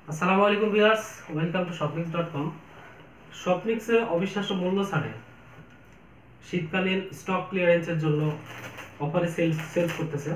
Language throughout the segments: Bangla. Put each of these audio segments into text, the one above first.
আসসালামু আলাইকুম ভিউয়ার্স, ওয়েলকাম টু shopnix.com। শপনিক্সে অবিশ্বাস্য মূল্য ছাড়ে শীতকালীন স্টক ক্লিয়ারেন্সের জন্য অফারে সেলস করতেছে।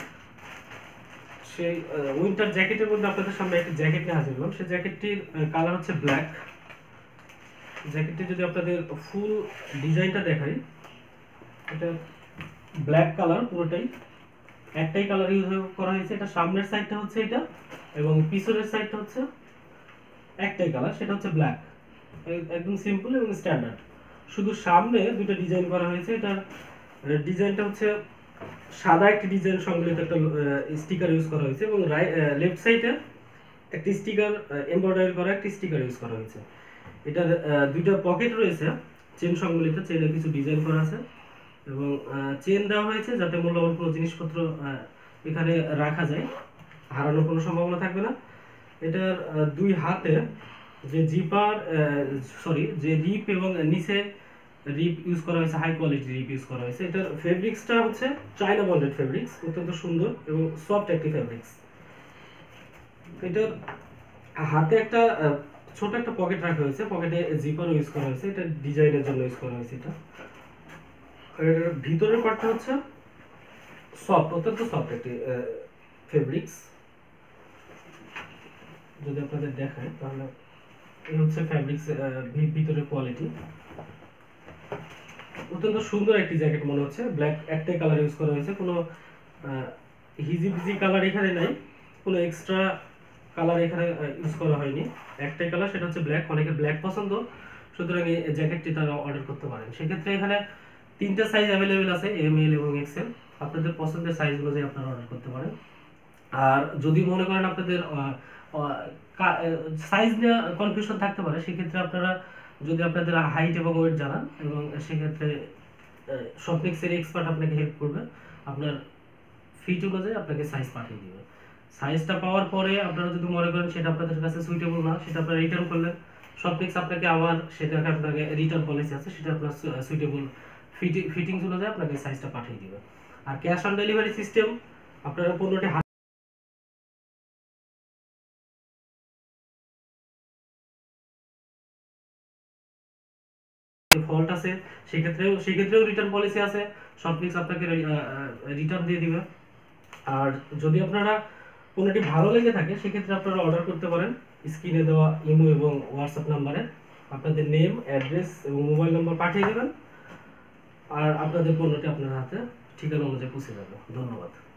সেই উইন্টার জ্যাকেটের মধ্যে আপনাদের সামনে একটা জ্যাকেট নিয়ে হাজির হলাম। সেই জ্যাকেটটির কালার হচ্ছে ব্ল্যাক। জ্যাকেটটি যদি আপনাদের ফুল ডিজাইনটা দেখাই, এটা ব্ল্যাক কালার, পুরোটাই একটাই কালার ইউজ করা হয়েছে। এটা সামনের সাইডটা হচ্ছে এটা এবং পিছনের সাইডটা হচ্ছে একটাই কালার, সেটা হচ্ছে ব্ল্যাক। একদম সিম্পল এবং স্ট্যান্ডার্ড। শুধু সামনে দুটো ডিজাইন করা হয়েছে। এটার ডিজাইনটা হচ্ছে সাদা একটি ডিজাইন সংবলিত একটা স্টিকার ইউজ করা হয়েছে এবং লেফট সাইডে একটি স্টিকার এমব্রয়ডারি করা একটি স্টিকার ইউজ করা হয়েছে। এটার দুইটা পকেট রয়েছে চেন সংবলিত, চেনে কিছু ডিজাইন করা আছে এবং চেন দেওয়া হয়েছে যাতে মূল্যবান কোনো জিনিসপত্র এখানে রাখা যায়, হারানোর কোনো সম্ভাবনা থাকবে না। এটার দুই হাতে যে জিপার যে রিপ এবং নিচে রিপ ইউজ করা হয়েছে, হাই কোয়ালিটি রিপ ইউজ করা হয়েছে। এটার ফেব্রিক্সটা হচ্ছে চায়না বন্ডেড ফেব্রিক্স, অত্যন্ত সুন্দর এবং সফট একটি ফেব্রিক্স। এটার হাতে একটা ছোট একটা পকেট রাখা হয়েছে, পকেটে জিপার ইউজ করা হয়েছে, এটা ডিজাইনের জন্য ইউজ করা হয়েছে। এটা এর ভিতরের পার্টটা হচ্ছে সফট, অত্যন্ত সফট একটি ফেব্রিক্স। যদি আপনাদের দেখায় তাহলে এই হচ্ছে ফ্যাব্রিক্স ভিতরের কোয়ালিটি। অত্যন্ত সুন্দর একটি জ্যাকেট মনে হচ্ছে। ব্ল্যাক একটাই কালার ইউজ করা হয়েছে, কোনো হিজিবিজি কালার এখানে নাই, কোনো এক্সট্রা কালার এখানে ইউজ করা হয়নি। একটাই কালার, সেটা হচ্ছে ব্ল্যাক। অনেকের ব্ল্যাক পছন্দ, সুতরাং এই জ্যাকেটটি তারা অর্ডার করতে পারেন। সেক্ষেত্রে এখানে তিনটা সাইজ অ্যাভেলেবেল আছে, এম, এল এবং এক্সেল। আপনাদের পছন্দের সাইজ অনুযায়ী আপনারা অর্ডার করতে পারেন। আর যদি মনে করেন আপনাদের সাইজ নিয়ে কনফিউশন থাকতে পারে, সেক্ষেত্রে আপনারা যদি আপনাদের হাইট এবং ওয়েট জানান, এবং সেক্ষেত্রে শপনিক্সের এক্সপার্ট আপনাকে হেল্প করবে, আপনার ফিট অনুযায়ী আপনাকে সাইজ পাঠিয়ে দিবে। সাইজটা পাওয়ার পরে আপনারা যদি মনে করেন সেটা আপনাদের কাছে সুইটেবল না, সেটা আপনারা রিটার্ন করলেন, শপনিক্স আপনাকে আবার সেটাকে আপনাকে রিটার্ন পলিসি আছে, সেটা আপনার সুইটেবল ফিটিংস অনুযায়ী আপনাকে সাইজটা পাঠিয়ে দিবে। আর ক্যাশ অন ডেলিভারি সিস্টেম, আপনারা পণ্যটি ফল্ট আছে সেক্ষেত্রেও রিটার্ন পলিসি আছে, শপনিক্স আপনাকে রিটার্ন দিয়ে দিবে। আর যদি আপনারা কোনোটি ভালো লেগে থাকে সেক্ষেত্রে আপনারা অর্ডার করতে পারেন স্ক্রিনে দেওয়া ইমো এবং হোয়াটসঅ্যাপ নাম্বারে। আপনাদের নেম, অ্যাড্রেস এবং মোবাইল নাম্বার পাঠিয়ে দেবেন, আর আপনাদের পণ্যটি আপনার হাতে ঠিকানা অনুযায়ী পৌঁছে যাবে। ধন্যবাদ।